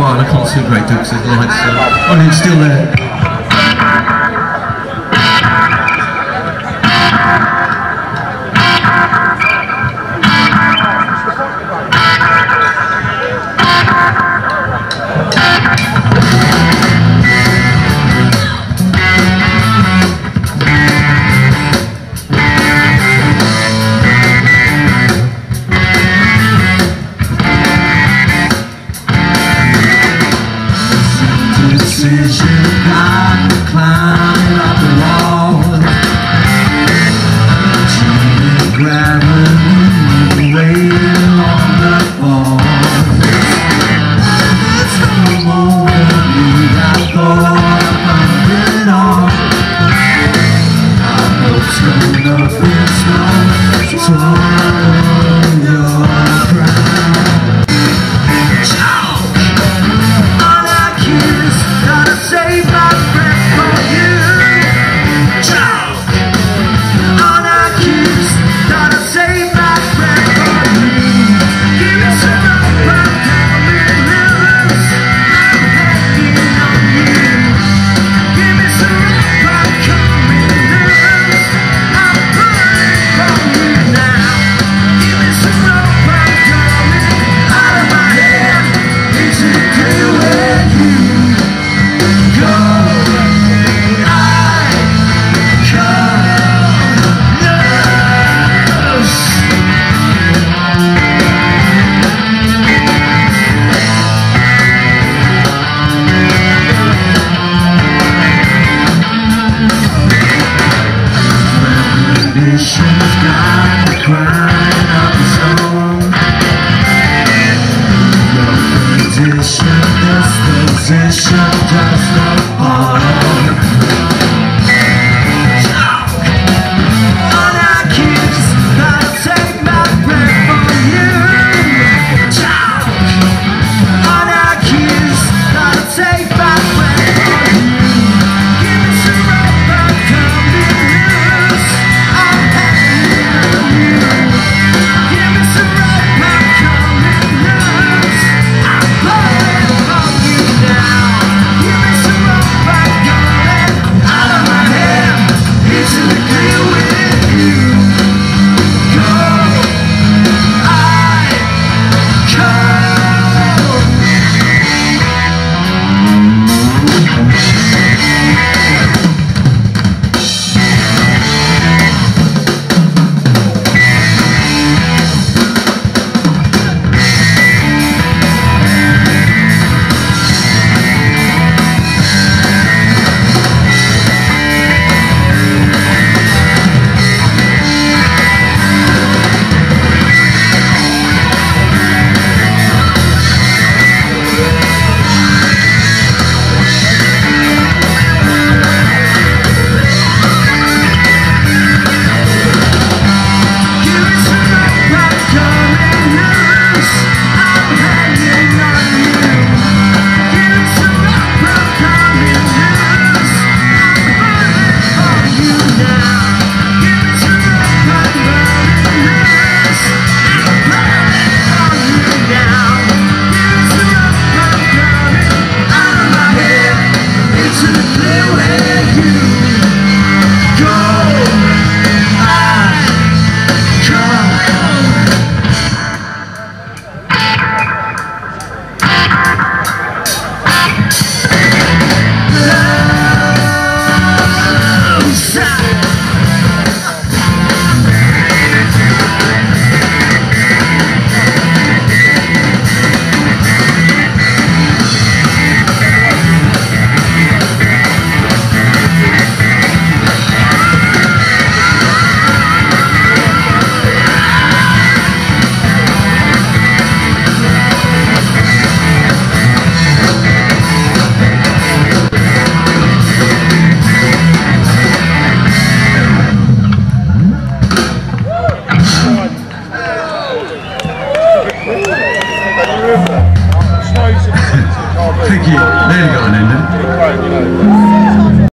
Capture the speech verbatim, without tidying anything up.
quiet. I can't see a great deal because there's lights. So. Oh, and it's still there. Decision, I'm climbing up the wall. Cheating gravity, waiting on the fall. It's the moment I thought I'd it all. I hope so, nothing's wrong. Swallow your crown. Save my breath for you. Choke on a kiss. Gotta save my breath for you. Give me some rope, I'm coming loose. I'm hanging on you. Give me some rope, I'm coming loose. I'm pulling from you now. Give me some rope, I'm coming out of my head. It's a deal with you. She's got the crown.